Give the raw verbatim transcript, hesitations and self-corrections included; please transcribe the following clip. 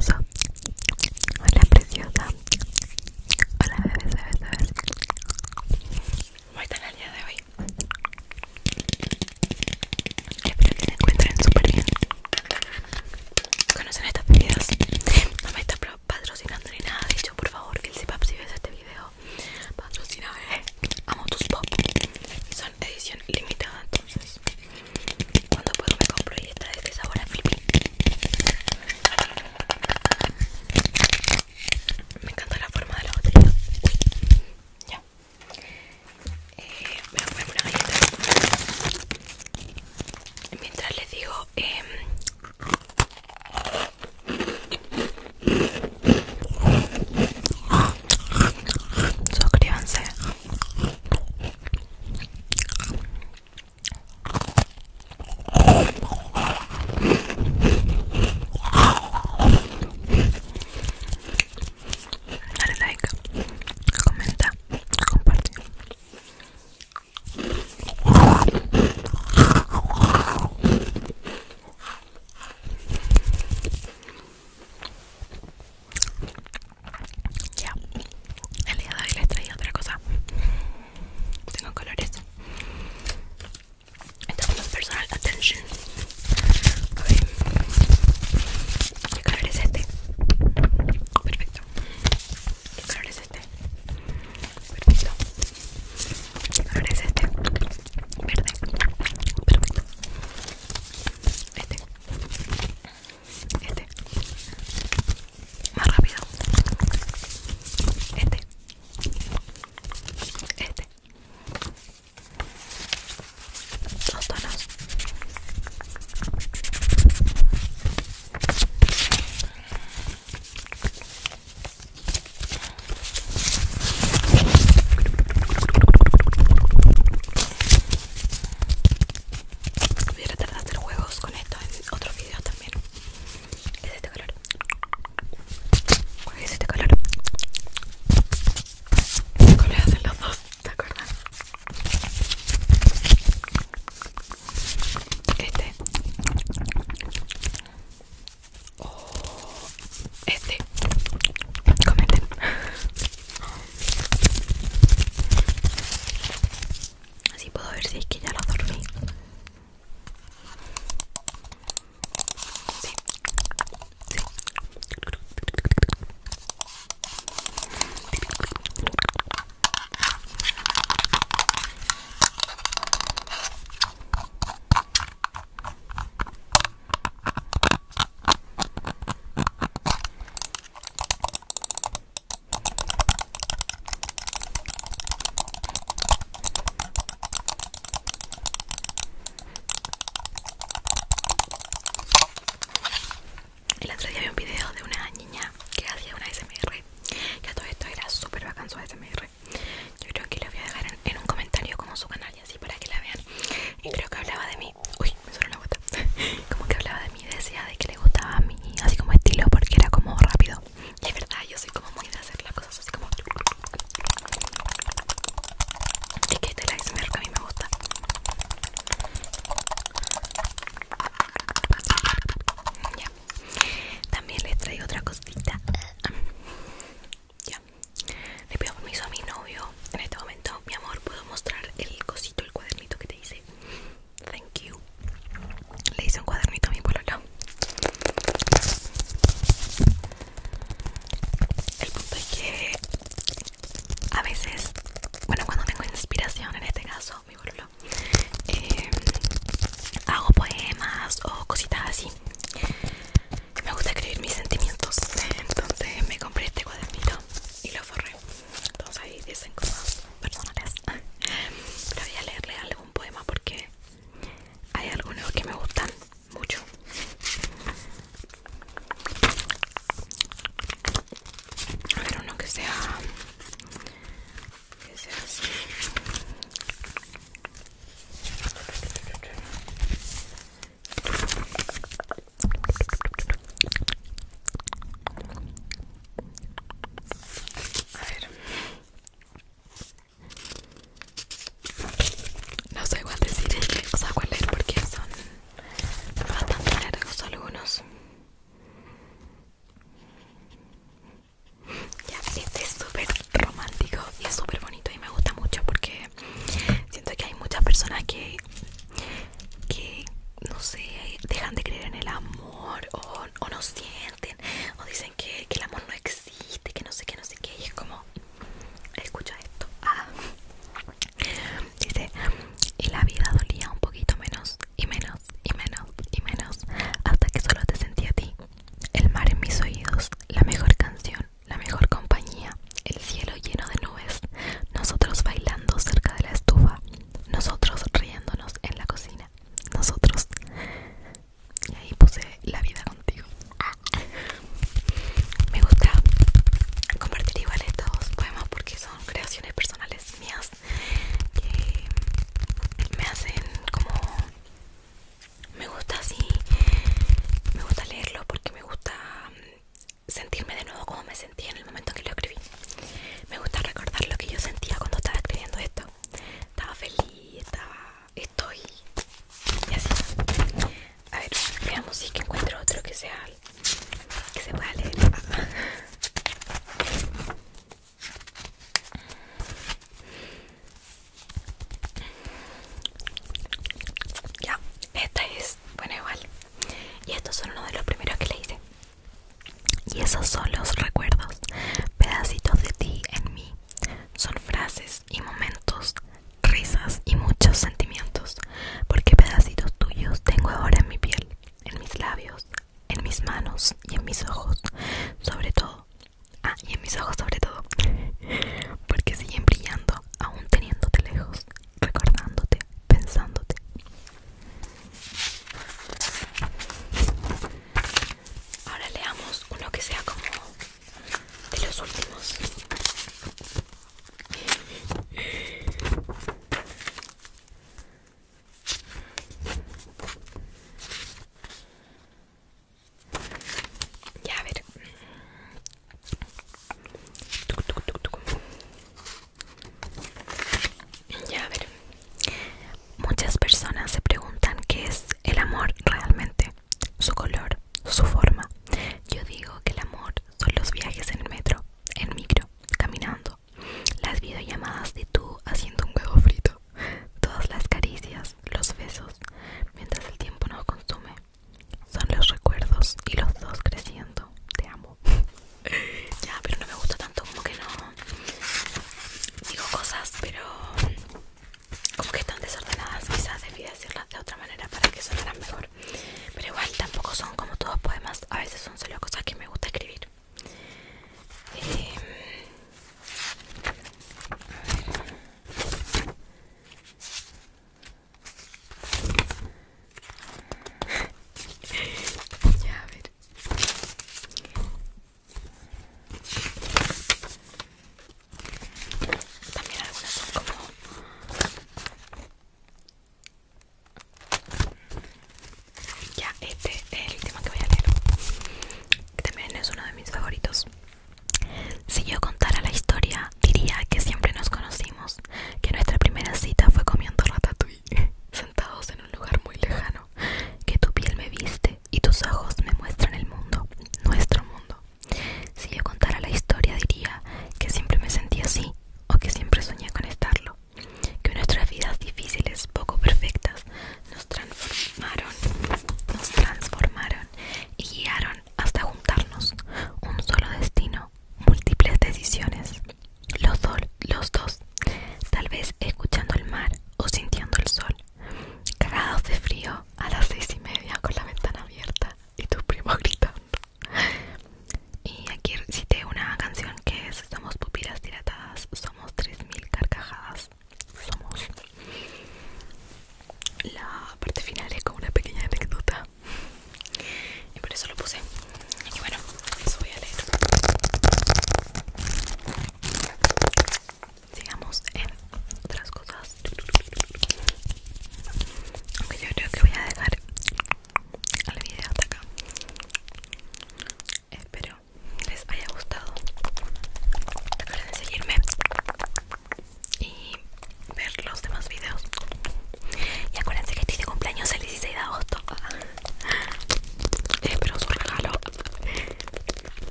precioso. Hola preciosa. Hola bebés, bebés, bebés. ¿Cómo están el día de hoy? Espero que se encuentren súper bien. ¿Conocen estas bebidas? No me está patrocinando ni nada. De hecho, por favor, Filsipap, si ves este video, patrocíname. Amo tus pop. Y son edición limitada, entonces cuando puedo me compro y esta es de sabor a flippy. sentirme de nuevo como me sentía en el momento que lo escribí. Me gusta recordar lo que yo sentía cuando estaba escribiendo esto. Estaba feliz, estaba... estoy... y así. A ver, veamos si es que encuentro otro que sea... que se pueda leer. Ya, esta es... bueno, igual. Y estos son uno de los primeros que le hice. Y esos son los recuerdos, pedacitos de ti en mí. Son frases y momentos, risas y muchos sentimientos. Porque pedacitos tuyos tengo ahora en mi piel, en mis labios, en mis manos y en mis ojos. Sobre todo, ah, y en mis ojos sobre todo. Porque siguen brillando, aún teniéndote lejos, recordándote, pensándote. Ahora leamos uno que sea como de los últimos. Ya, a ver. Tuc, tuc, tuc, tuc. Ya, a ver. Muchas personas se preguntan qué es el amor realmente, su color, su forma. Yo digo que el amor son los viajes en el metro, en micro, caminando, las videollamadas de tú haciendo un huevo frito, todas las caricias, los besos, mientras el tiempo nos consume. Son los recuerdos y los dos creciendo. Te amo. Ya, pero no me gusta tanto, como que no digo cosas, pero como que están desordenadas. Quizás debí decirlas de otra manera para que sonaran mejor. Pero igual tampoco son como todos poemas. A veces son solo cosas que me gusta escribir. Eh, ya, a ver. También algunas son como... ya, este es el último que voy a leer, que también es uno de mis favoritos. Si yo